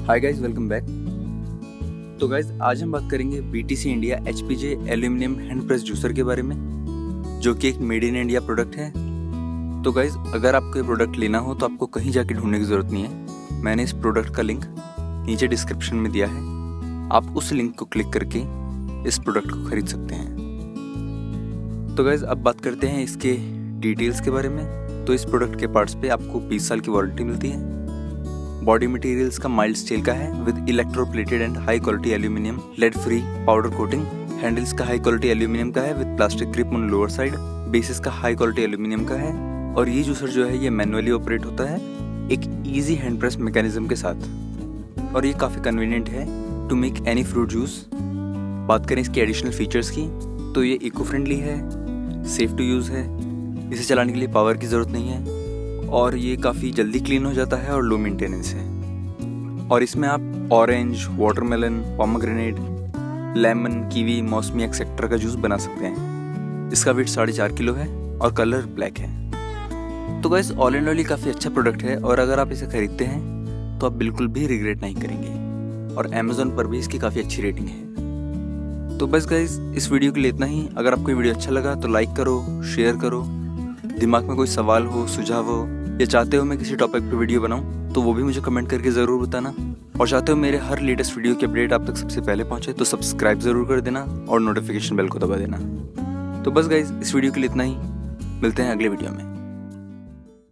हाय guys, welcome back. तो guys आज हम बात करेंगे BTC India HPJ aluminium hand press juicer के बारे में, जो कि एक मेड इन इंडिया प्रोडक्ट है। तो गाइस अगर आपको ये प्रोडक्ट लेना हो तो आपको कहीं जाके ढूंढने की ज़रूरत नहीं है। मैंने इस प्रोडक्ट का लिंक नीचे डिस्क्रिप्शन में दिया है, आप उस लिंक को क्लिक करके इस प्रोडक्ट को खरीद सकते हैं। तो गाइस अब बात करते हैं इसके डिटेल्स के बारे में। तो इस प्रोडक्ट के पार्ट्स पे आपको 20 साल की वारंटी मिलती है। बॉडी मटेरियल्स का माइल्ड स्टील का है with electroplated and high quality aluminium lead free powder coating. Handles का हाई क्वालिटी एल्यूमिनियम का है with plastic grip on lower side. Bases का हाई क्वालिटी एल्यूमिनियम का है और ये जूसर जो है ये मैनुअली ऑपरेट होता है एक इजी हैंड प्रेस मैकेनिज्म के साथ, और ये काफ़ी कन्वीनियंट है to make any fruit juice. बात करें इसके एडिशनल फीचर्स की तो ये इको फ्रेंडली है, सेफ टू यूज़ है, इसे चलाने के लिए पावर की ज़रूरत नहीं है और ये काफ़ी जल्दी क्लीन हो जाता है और लो मेंटेनेंस है। और इसमें आप orange, watermelon, pomegranate, lemon, kiwi, मौसमी एक्सेट्रा का जूस बना सकते हैं। इसका वेट 4.5 किलो है और कलर ब्लैक है। तो गाइस ऑल एंड ऑल ये काफ़ी अच्छा प्रोडक्ट है और अगर आप इसे खरीदते हैं तो आप बिल्कुल भी रिग्रेट नहीं करेंगे, और अमेज़ॉन पर भी इसकी काफ़ी अच्छी रेटिंग है। तो बस गाइस इस वीडियो के लिए इतना ही। अगर आपको ये वीडियो अच्छा लगा तो लाइक करो, शेयर करो। दिमाग में कोई सवाल हो, सुझाव हो या चाहते हो मैं किसी टॉपिक पे वीडियो बनाऊं तो वो भी मुझे कमेंट करके ज़रूर बताना। और चाहते हो मेरे हर लेटेस्ट वीडियो की अपडेट आप तक सबसे पहले पहुंचे तो सब्सक्राइब ज़रूर कर देना और नोटिफिकेशन बेल को दबा देना। तो बस गाइस इस वीडियो के लिए इतना ही, मिलते हैं अगले वीडियो में।